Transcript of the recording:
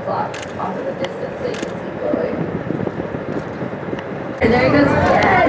clock off in the distance so you can see glowing. And there he goes. Yay!